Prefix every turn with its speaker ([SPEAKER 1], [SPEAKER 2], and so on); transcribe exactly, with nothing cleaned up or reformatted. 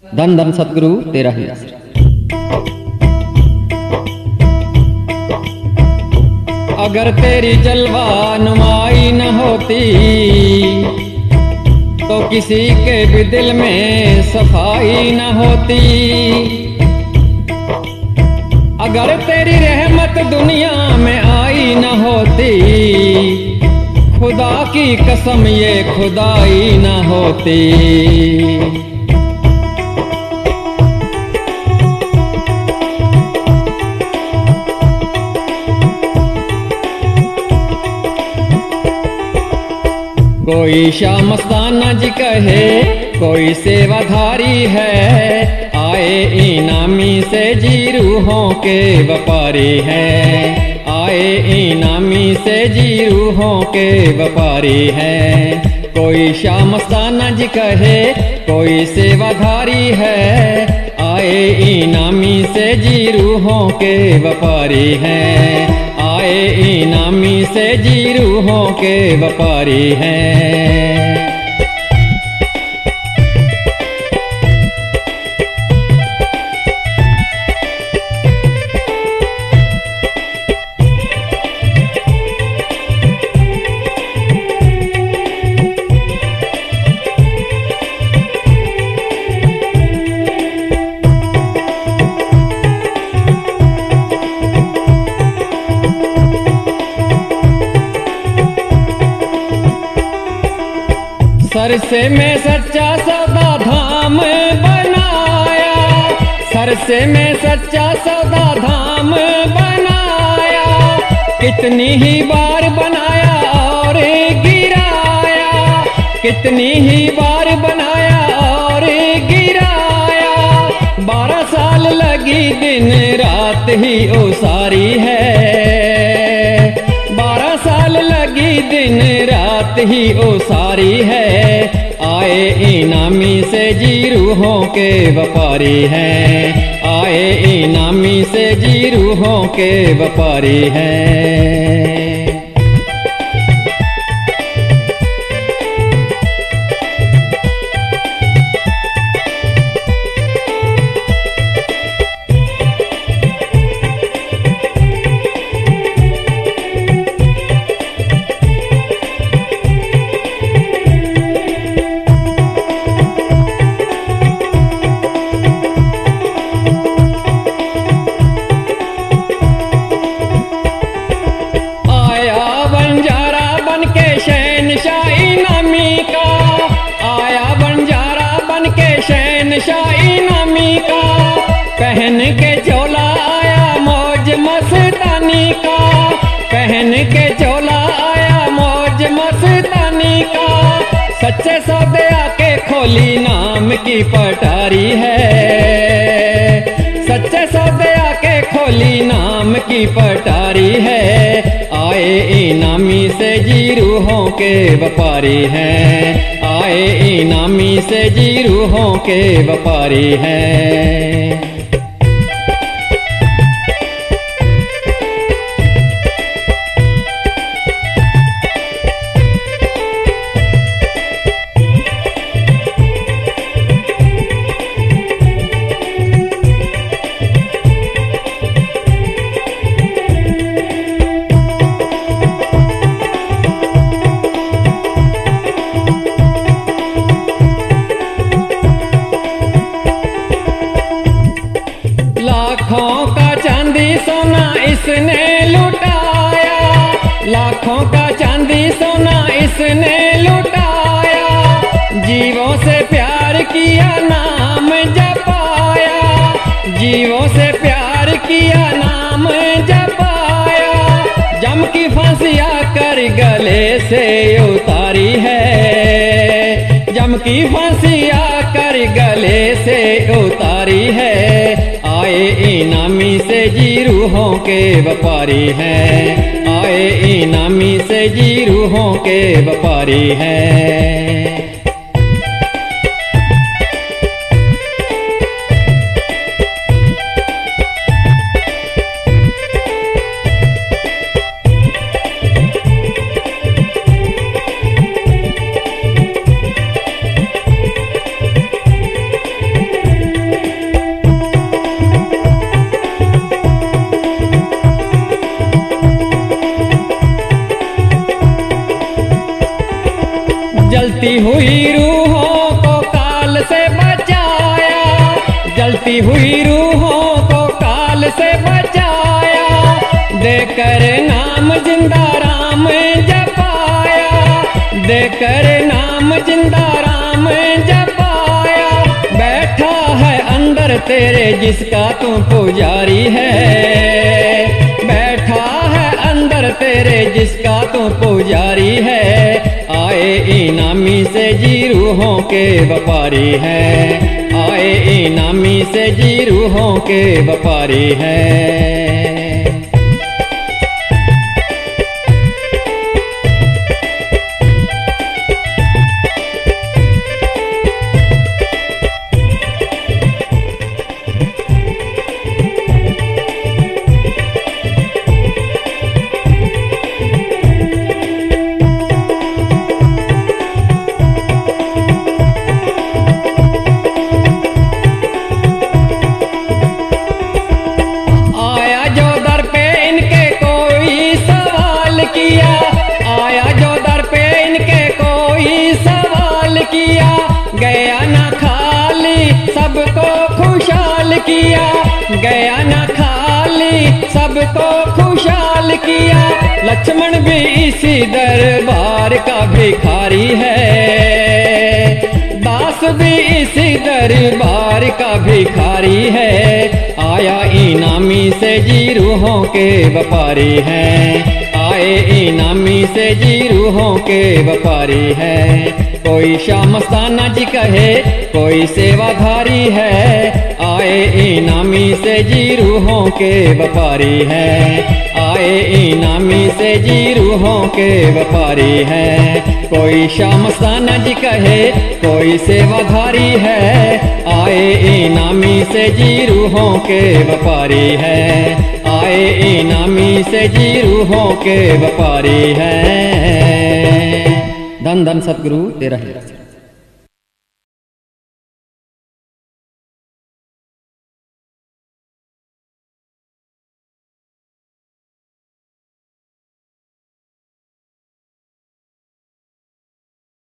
[SPEAKER 1] धन धन सतगुरु तेरा ही आश्रय। अगर तेरी जलवा नुमाई न होती तो किसी के भी दिल में सफाई न होती। अगर तेरी रहमत दुनिया में आई न होती, खुदा की कसम ये खुदाई न होती। कोई शाह मस्ताना जी कहे कोई सेवाधारी है, आए इनामी से जी रूहों के व्यापारी है। आए इनामी से जी रूहों के व्यापारी है। कोई शाह मस्ताना जी कहे कोई सेवाधारी है, आए इनामी से जी रूहों के व्यापारी है। आए इनामी से जी रूहों के व्यापारी हैं। सर से मैं सच्चा सौदा धाम बनाया, सर से मैं सच्चा सौदा धाम बनाया। कितनी ही बार बनाया और गिराया, कितनी ही बार बनाया और गिराया। बारह साल लगी दिन रात ही उसारी है, बारह साल लगी दिन रात ही उसारी है। आए इनामी से जी रूहों के व्यापारी हैं। आए इनामी से जी रूहों के व्यापारी हैं। इनामी का पहन के चोला आया मौज मस्तानी का, पहन के चोला आया मौज मस्तानी का। सच्चे सौदे आके खोली नाम की पटारी है, सच्चे सौदे आके खोली नाम की पटारी है। आए इनामी से जी रूहों के व्यापारी हैं। आए इनामी से जी रूहों के व्यापारी हैं। लाखों का चांदी सोना इसने लुटाया, लाखों का चांदी सोना इसने लुटाया। जीवों से प्यार किया नाम जपाया, जीवों से प्यार किया नाम जपाया। जम की फांसिया कर गले से उतारी है, जम की फांसिया कर गले से उतारी है। आए इनामी से जी रूहों के व्यापारी हैं। आए इनामी से जी रूहों के व्यापारी हैं। खोई हुई रूहों को काल से बचाया, देकर नाम जिंदा राम जपाया, देकर नाम जिंदा राम जपाया। बैठा है अंदर तेरे जिसका तू पुजारी है, बैठा है अंदर तेरे जिसका तू पुजारी है। आए इनामी से जी रूहों के व्यापारी है, आए इनामी से जी रूहों के व्यापारी है। आया जो दर पे इनके कोई सवाल किया, गया ना खाली सबको खुशहाल किया, गया ना खाली सबको खुशहाल किया। लक्ष्मण भी इसी दरबार का भिखारी है, दास भी इसी दरबार का भिखारी है। आया इनामी से जी रूहों के व्यापारी है, आए इनामी से जी रूहों के व्यापारी है। कोई शाह मस्ताना जी कहे कोई सेवाधारी है, आए इनामी से जी रूहों के व्यापारी है, आए इनामी से जी रूहों के व्यापारी है। कोई शाह मस्ताना जी कहे कोई सेवाधारी है, आए इनामी से जी रूहों के व्यापारी है, आए इनामी से जी रूहों के व्यापारी है। धन धन सतगुरु तेरा ही।